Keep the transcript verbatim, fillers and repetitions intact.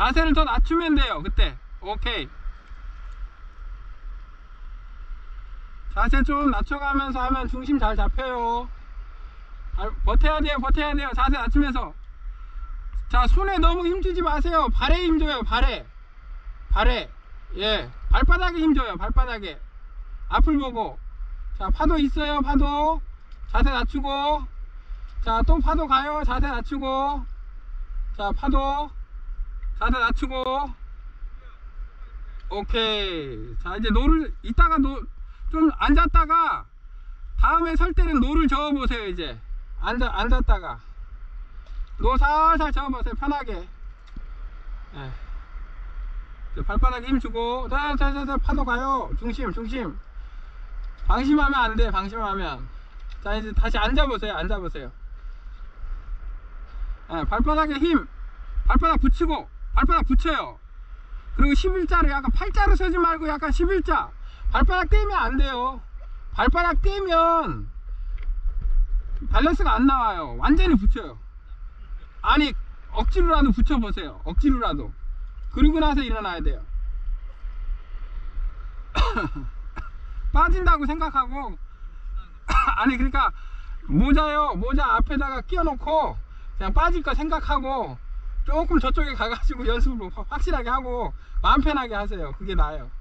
자세를 더 낮추면 돼요. 그때 오케이. 자세 좀 낮춰가면서 하면 중심 잘 잡혀요. 버텨야 돼요. 버텨야 돼요. 자세 낮추면서. 자, 손에 너무 힘주지 마세요. 발에 힘줘요. 발에 발에 예, 발바닥에 힘줘요. 발바닥에 앞을 보고. 자, 파도 있어요. 파도. 자세 낮추고. 자, 또 파도 가요. 자세 낮추고. 자, 파도. 자세 낮추고. 오케이. 자, 이제 노를 이따가 노 좀 앉았다가 다음에 설 때는 노를 저어 보세요. 이제 앉아, 앉았다가 노 살살 저어 보세요. 편하게. 예. 발바닥에 힘주고. 자자자자, 파도 가요. 중심 중심. 방심하면 안돼. 방심하면. 자, 이제 다시 앉아보세요. 앉아보세요. 예, 발바닥에 힘. 발바닥 붙이고. 발바닥 붙여요. 그리고 십일자로 약간 팔자로 서지 말고 약간 십일자. 발바닥 떼면 안 돼요. 발바닥 떼면 밸런스가 안 나와요. 완전히 붙여요. 아니, 억지로라도 붙여보세요. 억지로라도. 그리고 나서 일어나야 돼요. 빠진다고 생각하고. 아니, 그러니까 모자요, 모자 앞에다가 끼워놓고 그냥 빠질 거 생각하고 조금 저쪽에 가가지고 연습을 확실하게 하고 마음 편하게 하세요. 그게 나아요.